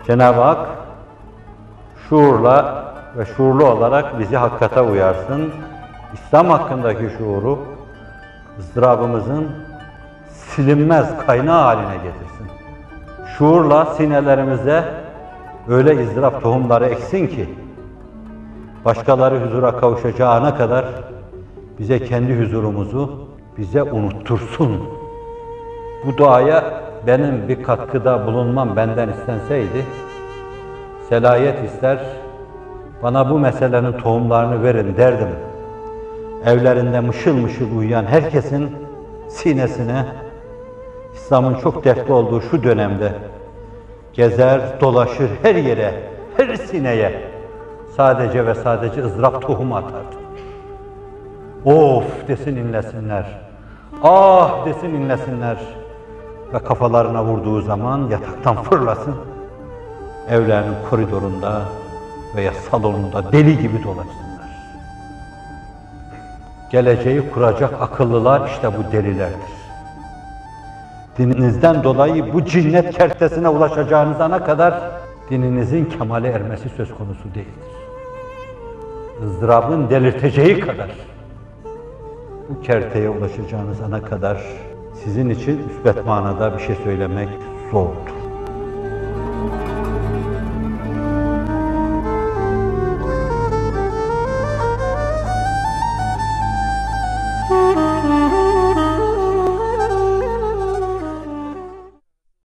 Cenab-ı Hak şuurla ve şuurlu olarak bizi hakikate uyarsın. İslam hakkındaki şuuru ızdırabımızın silinmez kaynağı haline getirsin. Şuurla sinelerimize öyle ızdırap tohumları eksin ki başkaları huzura kavuşacağına kadar bize kendi huzurumuzu bize unuttursun. Bu duaya benim bir katkıda bulunmam benden istenseydi, selayet ister, bana bu meselenin tohumlarını verin derdim. Evlerinde mışıl mışıl uyuyan herkesin sinesine, İslam'ın çok dertli olduğu şu dönemde gezer, dolaşır her yere, her sineye sadece ve sadece ızdırap tohumu atardı. Of desin inlesinler, ah desin inlesinler ve kafalarına vurduğu zaman yataktan fırlasın, evlerinin koridorunda veya salonunda deli gibi dolaşsınlar. Geleceği kuracak akıllılar işte bu delilerdir. Dininizden dolayı bu cinnet kertesine ulaşacağınız ana kadar dininizin kemale ermesi söz konusu değildir. Izdırabın delirteceği kadar bu kerteye ulaşacağınız ana kadar sizin için müsbet manada bir şey söylemek zordur.